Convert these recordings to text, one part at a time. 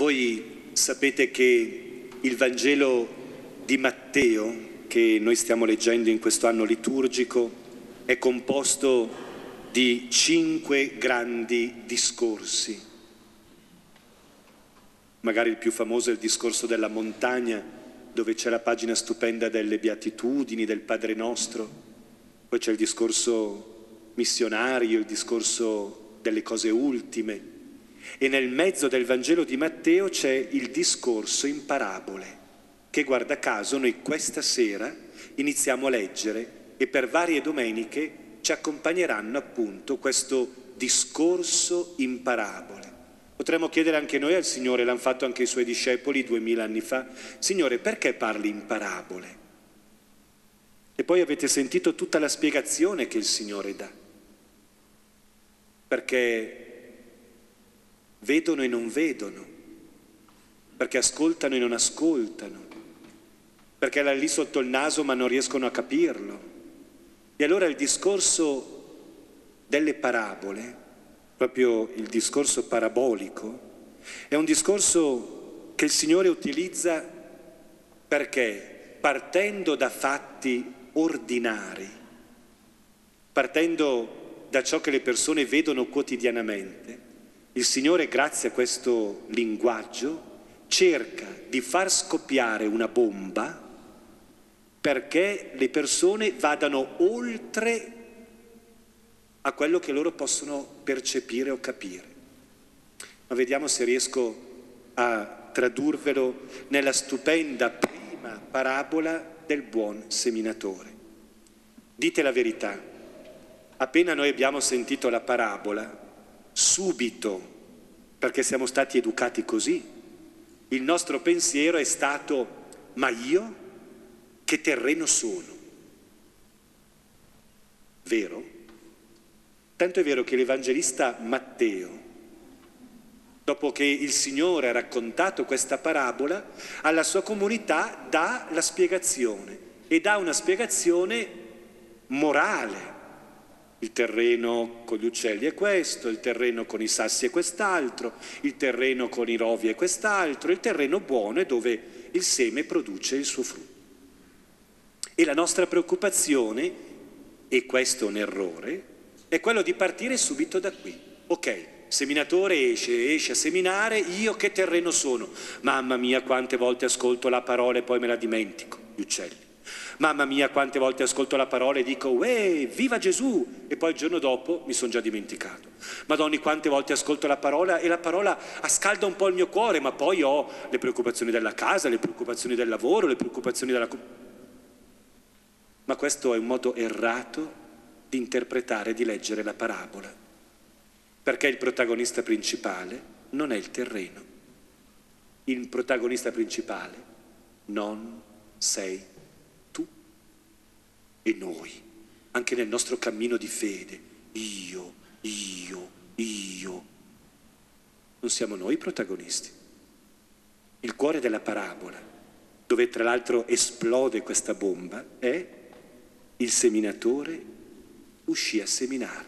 Voi sapete che il Vangelo di Matteo, che noi stiamo leggendo in questo anno liturgico, è composto di 5 grandi discorsi. Magari il più famoso è il discorso della montagna, dove c'è la pagina stupenda delle beatitudini, del Padre Nostro. Poi c'è il discorso missionario, il discorso delle cose ultime. E nel mezzo del Vangelo di Matteo c'è il discorso in parabole, che guarda caso noi questa sera iniziamo a leggere e per varie domeniche ci accompagneranno appunto questo discorso in parabole. Potremmo chiedere anche noi al Signore, l'hanno fatto anche i Suoi discepoli 2000 anni fa, Signore, perché parli in parabole? E poi avete sentito tutta la spiegazione che il Signore dà. Perché vedono e non vedono, perché ascoltano e non ascoltano, perché è lì sotto il naso ma non riescono a capirlo. E allora il discorso delle parabole, proprio il discorso parabolico, è un discorso che il Signore utilizza perché partendo da fatti ordinari, partendo da ciò che le persone vedono quotidianamente, il Signore, grazie a questo linguaggio, cerca di far scoppiare una bomba perché le persone vadano oltre a quello che loro possono percepire o capire. Ma vediamo se riesco a tradurvelo nella stupenda prima parabola del buon seminatore. Dite la verità, appena noi abbiamo sentito la parabola, subito, perché siamo stati educati così, il nostro pensiero è stato: ma io che terreno sono? Vero? Tanto è vero che l'Evangelista Matteo, dopo che il Signore ha raccontato questa parabola, alla sua comunità dà la spiegazione e dà una spiegazione morale. Il terreno con gli uccelli è questo, il terreno con i sassi è quest'altro, il terreno con i rovi è quest'altro, il terreno buono è dove il seme produce il suo frutto. E la nostra preoccupazione, e questo è un errore, è quello di partire subito da qui. Ok, seminatore esce a seminare, io che terreno sono? Mamma mia, quante volte ascolto la parola e poi me la dimentico, gli uccelli. Mamma mia, quante volte ascolto la parola e dico viva Gesù, e poi il giorno dopo mi sono già dimenticato. Madonni, quante volte ascolto la parola e la parola scalda un po' il mio cuore, ma poi ho le preoccupazioni della casa, le preoccupazioni del lavoro, le preoccupazioni della... Ma questo è un modo errato di interpretare e di leggere la parabola, perché il protagonista principale non è il terreno. Il protagonista principale non sei e noi, anche nel nostro cammino di fede, io. Non siamo noi i protagonisti. Il cuore della parabola, dove tra l'altro esplode questa bomba, è il seminatore uscì a seminare.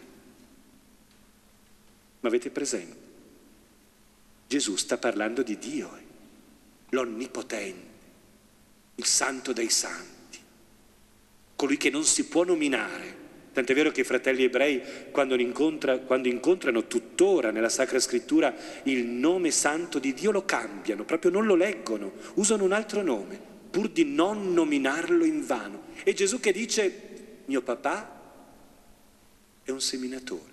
Ma avete presente? Gesù sta parlando di Dio, l'Onnipotente, il Santo dei Santi, colui che non si può nominare. Tant'è vero che i fratelli ebrei, quando incontrano tuttora nella Sacra Scrittura il nome santo di Dio, lo cambiano, proprio non lo leggono, usano un altro nome, pur di non nominarlo invano. E Gesù che dice: mio papà è un seminatore.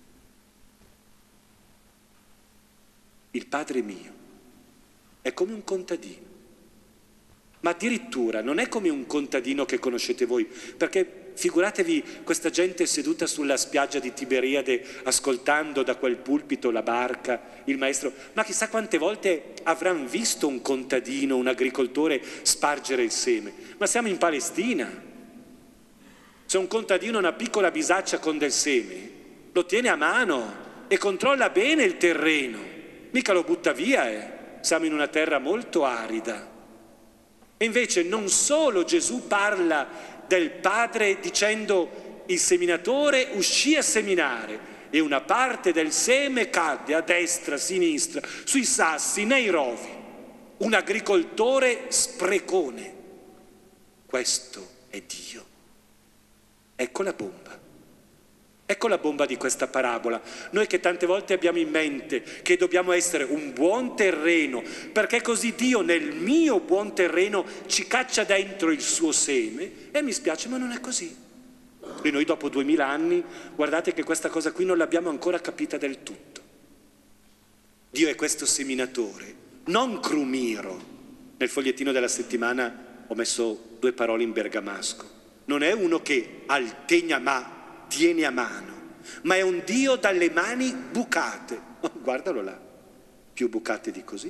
Il Padre mio è come un contadino. Ma addirittura non è come un contadino che conoscete voi, perché figuratevi questa gente seduta sulla spiaggia di Tiberiade ascoltando da quel pulpito la barca, il maestro, ma chissà quante volte avranno visto un contadino, un agricoltore spargere il seme. Ma siamo in Palestina. Se un contadino ha una piccola bisaccia con del seme, lo tiene a mano e controlla bene il terreno, mica lo butta via, Siamo in una terra molto arida. E invece non solo Gesù parla del Padre dicendo il seminatore uscì a seminare, e una parte del seme cadde a destra, a sinistra, sui sassi, nei rovi. Un agricoltore sprecone. Questo è Dio. Ecco la bomba. Ecco la bomba di questa parabola. Noi che tante volte abbiamo in mente che dobbiamo essere un buon terreno, perché così Dio nel mio buon terreno ci caccia dentro il suo seme, e mi spiace, ma non è così. E noi dopo 2000 anni, guardate che questa cosa qui non l'abbiamo ancora capita del tutto. Dio è questo seminatore, non crumiro. Nel fogliettino della settimana ho messo 2 parole in bergamasco. Non è uno che altegna ma tiene a mano, ma è un Dio dalle mani bucate. Oh, guardalo là, più bucate di così.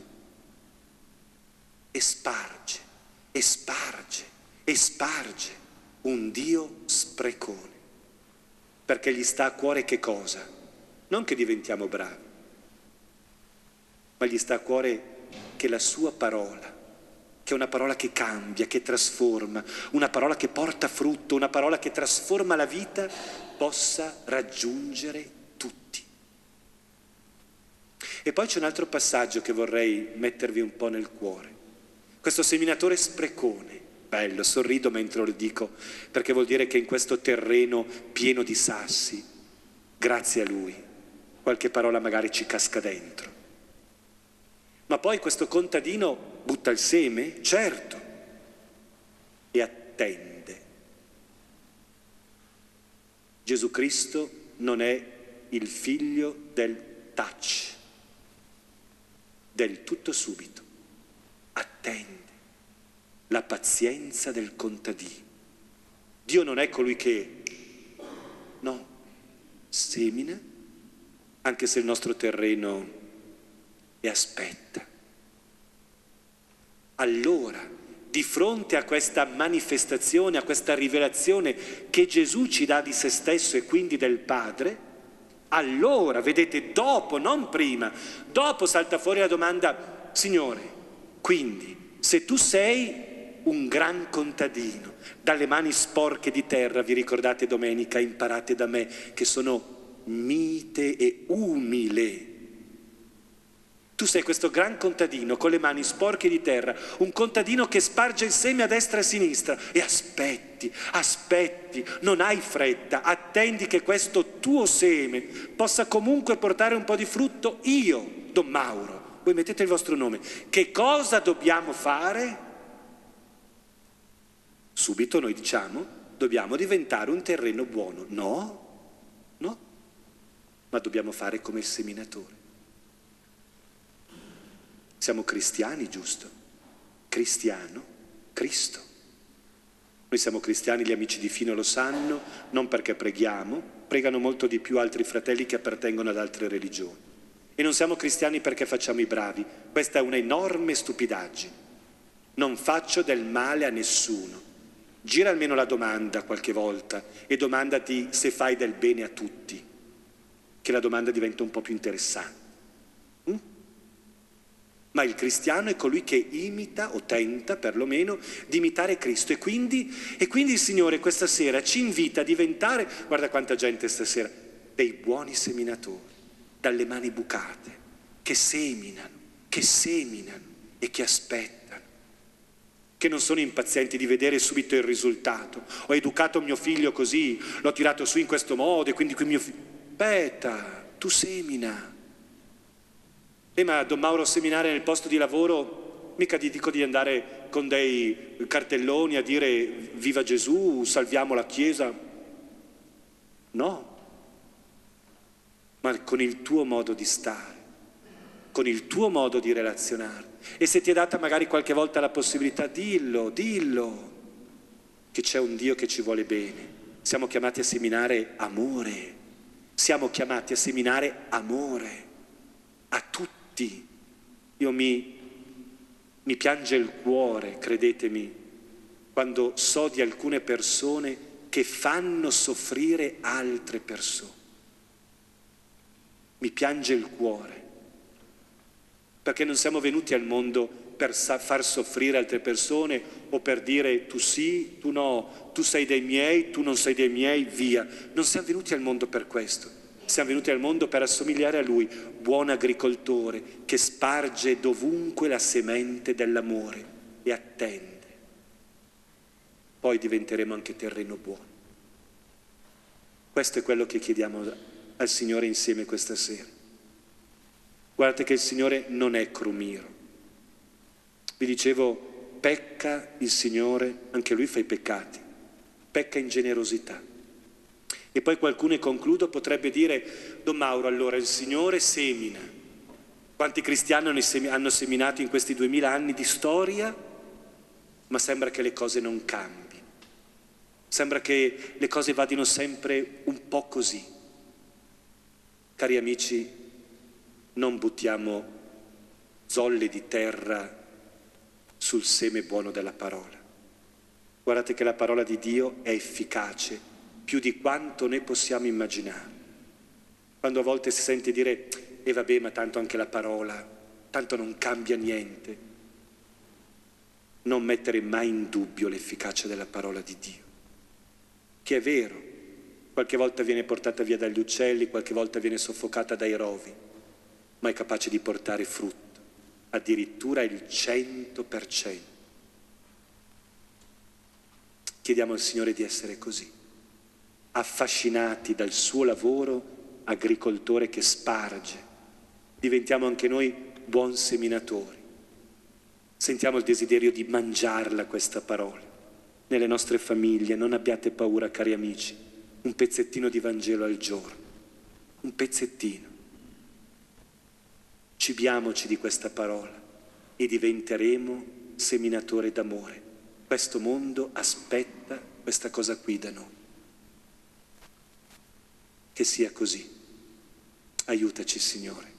E sparge, e sparge, e sparge. Un Dio sprecone. Perché gli sta a cuore che cosa? Non che diventiamo bravi, ma gli sta a cuore che la sua parola, che è una parola che cambia, che trasforma, una parola che porta frutto, una parola che trasforma la vita, possa raggiungere tutti. E poi c'è un altro passaggio che vorrei mettervi un po' nel cuore. Questo seminatore sprecone, bello, sorrido mentre lo dico, perché vuol dire che in questo terreno pieno di sassi, grazie a lui, qualche parola magari ci casca dentro. Ma poi questo contadino butta il seme, certo, e attende. Gesù Cristo non è il figlio del touch, del tutto subito. Attende la pazienza del contadino. Dio non è colui che, no, semina, anche se il nostro terreno, e aspetta. Allora, di fronte a questa manifestazione, a questa rivelazione che Gesù ci dà di se stesso e quindi del Padre, allora, vedete, dopo, non prima, dopo salta fuori la domanda: Signore, quindi, se tu sei un gran contadino, dalle mani sporche di terra, vi ricordate domenica, imparate da me, che sono mite e umile. Tu sei questo gran contadino con le mani sporche di terra, un contadino che sparge il seme a destra e a sinistra, e aspetti, non hai fretta, attendi che questo tuo seme possa comunque portare un po' di frutto. Io, Don Mauro, voi mettete il vostro nome, che cosa dobbiamo fare? Subito noi diciamo: dobbiamo diventare un terreno buono. No, ma dobbiamo fare come il seminatore. Siamo cristiani, giusto? Cristiano, Cristo. Noi siamo cristiani, gli amici di Fino lo sanno, non perché preghiamo, pregano molto di più altri fratelli che appartengono ad altre religioni. E non siamo cristiani perché facciamo i bravi. Questa è una enorme stupidaggine. Non faccio del male a nessuno. Gira almeno la domanda qualche volta e domandati se fai del bene a tutti, che la domanda diventa un po' più interessante. Ma il cristiano è colui che imita, o tenta perlomeno, di imitare Cristo. E quindi il Signore questa sera ci invita a diventare, guarda quanta gente stasera, dei buoni seminatori, dalle mani bucate, che seminano e che aspettano, che non sono impazienti di vedere subito il risultato. Ho educato mio figlio così, l'ho tirato su in questo modo, e quindi qui mio figlio... Aspetta, tu semina. Ma Don Mauro, seminare nel posto di lavoro, mica ti dico di andare con dei cartelloni a dire viva Gesù, salviamo la Chiesa. No, ma con il tuo modo di stare, con il tuo modo di relazionare. E se ti è data magari qualche volta la possibilità, dillo, che c'è un Dio che ci vuole bene. Siamo chiamati a seminare amore, siamo chiamati a seminare amore a tutti. Io mi piange il cuore, credetemi, quando so di alcune persone che fanno soffrire altre persone. Mi piange il cuore, perché non siamo venuti al mondo per far soffrire altre persone o per dire tu sì, tu no, tu sei dei miei, tu non sei dei miei, via. Non siamo venuti al mondo per questo. Siamo venuti al mondo per assomigliare a Lui, buon agricoltore che sparge dovunque la semente dell'amore e attende. Poi diventeremo anche terreno buono. Questo è quello che chiediamo al Signore insieme questa sera. Guardate che il Signore non è crumiro. Vi dicevo, pecca il Signore, anche Lui fa i peccati, pecca in generosità. E poi qualcuno, e concludo, potrebbe dire: Don Mauro, allora il Signore semina. Quanti cristiani hanno seminato in questi 2000 anni di storia, ma sembra che le cose non cambino. Sembra che le cose vadino sempre un po' così. Cari amici, non buttiamo zolle di terra sul seme buono della parola. Guardate che la parola di Dio è efficace più di quanto ne possiamo immaginare. Quando a volte si sente dire: e vabbè, ma tanto anche la parola, tanto non cambia niente. Non mettere mai in dubbio l'efficacia della parola di Dio, che è vero, qualche volta viene portata via dagli uccelli, qualche volta viene soffocata dai rovi, ma è capace di portare frutto, addirittura il 100%. Chiediamo al Signore di essere così, affascinati dal suo lavoro agricoltore che sparge. Diventiamo anche noi buon seminatori. Sentiamo il desiderio di mangiarla questa parola nelle nostre famiglie. Non abbiate paura, cari amici, un pezzettino di Vangelo al giorno, un pezzettino. Cibiamoci di questa parola e diventeremo seminatori d'amore. Questo mondo aspetta questa cosa qui da noi. Che sia così. Aiutaci, Signore.